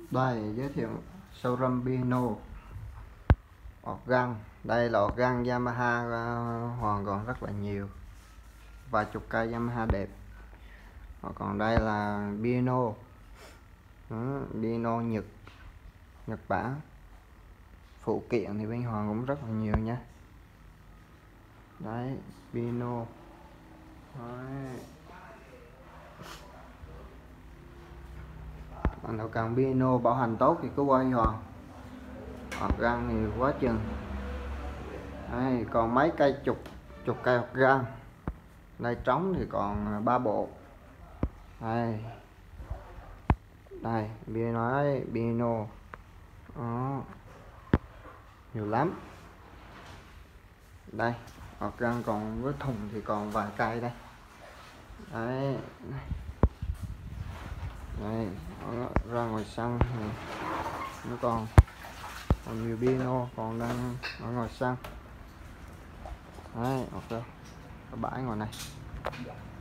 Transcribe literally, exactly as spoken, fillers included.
Đây giới thiệu showroom piano organ. Đây là organ Yamaha, uh, Hoàng còn rất là nhiều, vài chục cây Yamaha đẹp. Còn đây là piano, ừ, piano Nhật Nhật Bản. Phụ kiện thì bên Hoàng cũng rất là nhiều nha. Đấy, piano. Đấy. Bạn nào cần piano bảo hành tốt thì cứ qua Hoàng. Organ thì quá chừng. Đây, còn mấy cây chục chục cây organ. Đây trống thì còn ba bộ. Đây, đây piano ấy, piano đó, nhiều lắm. Đây organ còn với thùng thì còn vài cây đây. Đấy, đây ra ngoài sân này nó còn còn nhiều piano còn đang ở ngoài sân. Đấy, ok, bãi ngoài này.